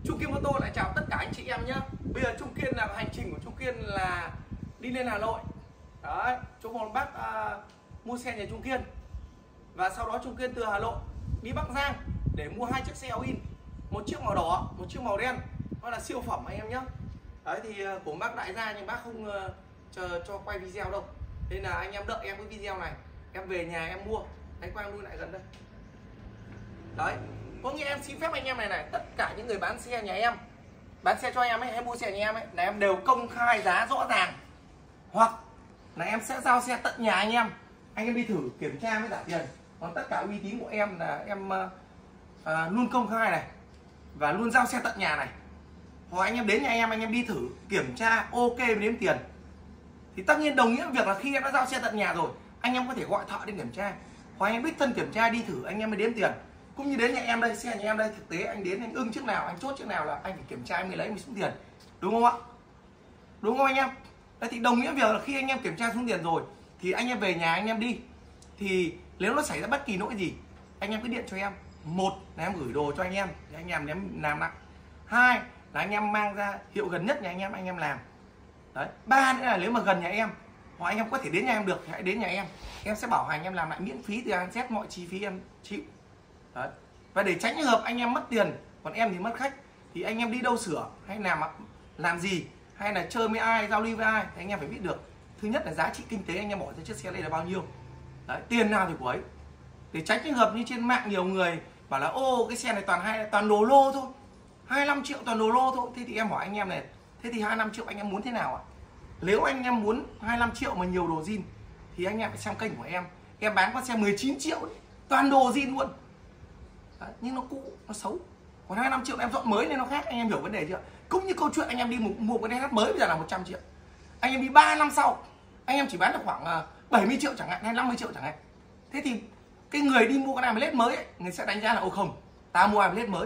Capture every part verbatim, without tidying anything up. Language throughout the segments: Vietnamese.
Trung Kiên Mô Tô lại chào tất cả anh chị em nhé. Bây giờ Trung Kiên là hành trình của Trung Kiên là đi lên Hà Nội. Đấy, chỗ một bác uh, mua xe nhà Trung Kiên. Và sau đó Trung Kiên từ Hà Nội đi Bắc Giang để mua hai chiếc xe in, một chiếc màu đỏ, một chiếc màu đen. Nó là siêu phẩm anh em nhé. Đấy thì uh, của bác đại gia nhưng bác không uh, chờ cho quay video đâu. Nên là anh em đợi em cái video này, em về nhà em mua. Anh quang lui lại gần đây. Đấy, có nghĩa em xin phép anh em này này, tất cả những người bán xe nhà em, bán xe cho em ấy, em mua xe nhà em ấy, là em đều công khai giá rõ ràng, hoặc là em sẽ giao xe tận nhà anh em, anh em đi thử kiểm tra mới trả tiền. Còn tất cả uy tín của em là em uh, uh, luôn công khai này và luôn giao xe tận nhà này. Hoặc anh em đến nhà em, anh em đi thử kiểm tra ok mới đếm tiền. Thì tất nhiên đồng nghĩa việc là khi em đã giao xe tận nhà rồi, anh em có thể gọi thợ đến kiểm tra, hoặc anh em đích thân kiểm tra đi thử anh em mới đếm tiền. Cũng như đến nhà em đây, xe nhà em đây, thực tế anh đến anh ưng chiếc nào, anh chốt chiếc nào là anh phải kiểm tra anh mới lấy mới xuống tiền, đúng không ạ? Đúng không anh em? Đấy, thì đồng nghĩa việc là khi anh em kiểm tra xuống tiền rồi thì anh em về nhà anh em đi, thì nếu nó xảy ra bất kỳ lỗi gì anh em cứ điện cho em. Một là em gửi đồ cho anh em để anh em ném làm lại. Hai là anh em mang ra hiệu gần nhất nhà anh em, anh em làm. Đấy. Ba nữa là nếu mà gần nhà em hoặc anh em có thể đến nhà em được thì hãy đến nhà em, em sẽ bảo hành em làm lại miễn phí, từ A đến Z mọi chi phí em chịu. Đấy. Và để tránh trường hợp anh em mất tiền còn em thì mất khách, thì anh em đi đâu sửa hay làm làm gì hay là chơi với ai, giao lưu với ai thì anh em phải biết được. Thứ nhất là giá trị kinh tế anh em bỏ ra chiếc xe này là bao nhiêu. Đấy, tiền nào thì của ấy. Để tránh trường hợp như trên mạng nhiều người bảo là ô cái xe này toàn hay toàn đồ lô thôi, hai mươi lăm triệu toàn đồ lô thôi. Thế thì em hỏi anh em này, thế thì hai mươi lăm triệu anh em muốn thế nào ạ? Nếu anh em muốn hai mươi lăm triệu mà nhiều đồ zin thì anh em phải xem kênh của em. Em bán con xe mười chín triệu đấy, toàn đồ zin luôn. Đấy, nhưng nó cũ, nó xấu. Còn hai mươi lăm triệu em dọn mới nên nó khác, anh em hiểu vấn đề chưa? Cũng như câu chuyện anh em đi mua cái đê hát mới bây giờ là một trăm triệu. Anh em đi ba năm sau, anh em chỉ bán được khoảng bảy mươi triệu chẳng hạn, hay năm mươi triệu chẳng hạn. Thế thì cái người đi mua cái này led mới ấy, người sẽ đánh giá là ô không, ta mua led mới.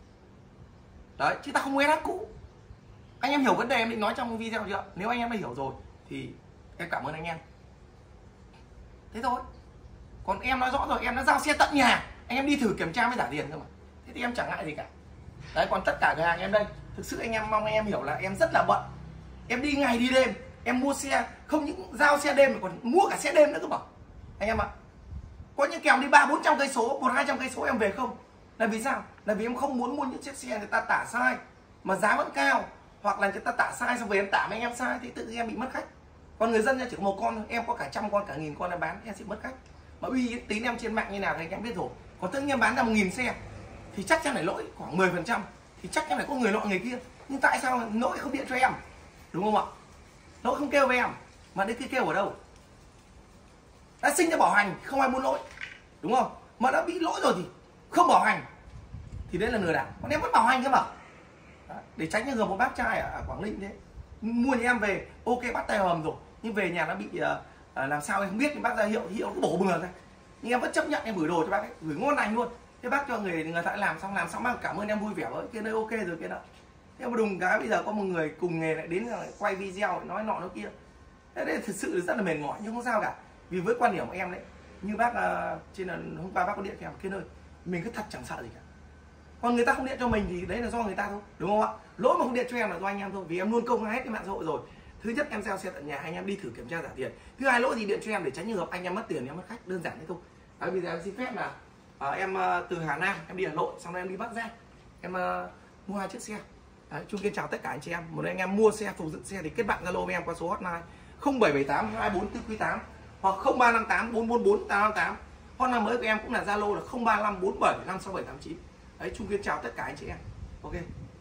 Đấy, chứ ta không mua đê hát cũ. Anh em hiểu vấn đề em định nói trong video chưa? Nếu anh em đã hiểu rồi thì em cảm ơn anh em. Thế thôi. Còn em nói rõ rồi, em đã giao xe tận nhà, anh em đi thử kiểm tra mới trả tiền thôi mà. Thế thì em chẳng ngại gì cả. Đấy, còn tất cả cửa hàng em đây, thực sự anh em mong anh em hiểu là em rất là bận. Em đi ngày đi đêm, em mua xe, không những giao xe đêm mà còn mua cả xe đêm nữa cơ mà. Anh em ạ. Có những kèo đi ba bốn trăm cây số, một hai trăm cây số em về không. Là vì sao? Là vì em không muốn mua những chiếc xe người ta tả sai mà giá vẫn cao, hoặc là người ta tả sai xong về em tả với anh em sai thì tự nhiên em bị mất khách. Còn người dân chỉ có một con, em có cả trăm con, cả nghìn con em bán, em sẽ mất khách. Mà uy tín em trên mạng như nào thì anh em biết rồi. Còn tự nhiên em bán ra một nghìn xe thì chắc chắn phải lỗi khoảng mười phần trăm, thì chắc chắn phải có người nọ người kia. Nhưng tại sao lỗi không điện cho em? Đúng không ạ? Lỗi không kêu với em mà đấy kia kêu ở đâu? Đã sinh ra bảo hành không ai muốn lỗi, đúng không? Mà đã bị lỗi rồi thì không bảo hành thì đấy là lừa đảo. Còn em vẫn bảo hành cơ mà. Đấy, để tránh như một bác trai ở Quảng Ninh thế, mua nhà em về ok bắt tay hòm rồi, nhưng về nhà nó bị uh, uh, làm sao em không biết, thì bác ra hiệu hiệu nó bổ bừa ra, nhưng em vẫn chấp nhận, em gửi đồ cho bác ấy, gửi ngon lành luôn. Thế bác cho người người ta làm xong làm xong bác cảm ơn em vui vẻ với kia nơi ok rồi kia đó. Thế mà đùng cái bây giờ có một người cùng nghề lại đến rồi quay video nói nọ nó kia. Thế đấy thực sự rất là mệt mỏi, nhưng không sao cả. Vì với quan điểm của em đấy, như bác uh, trên là hôm qua bác có điện cho em kia nơi, mình cứ thật chẳng sợ gì cả. Còn người ta không điện cho mình thì đấy là do người ta thôi, đúng không ạ? Lỗi mà không điện cho em là do anh em thôi, vì em luôn công khai hết cái mạng xã hội rồi. Thứ nhất em giao xe tận nhà, anh em đi thử kiểm tra trả tiền. Thứ hai lỗi gì điện cho em để tránh trường hợp anh em mất tiền, em mất khách, đơn giản thế thôi. Đấy, bây giờ em xin phép là à, em uh, từ Hà Nam em đi Hà Nội, xong rồi em đi Bắc Giang, em uh, mua hai chiếc xe. Đấy, Trung Kiên chào tất cả anh chị em. Một anh em mua xe, phục dựng xe thì kết bạn Zalo với em qua số hotline không bảy bảy tám hai bốn tư quý tám hoặc không ba năm tám bốn bốn bốn tám năm tám. Hotline mới của em cũng là Zalo là không ba năm bốn bảy năm sáu bảy tám chín. Đấy, Trung Kiên chào tất cả anh chị em. Ok.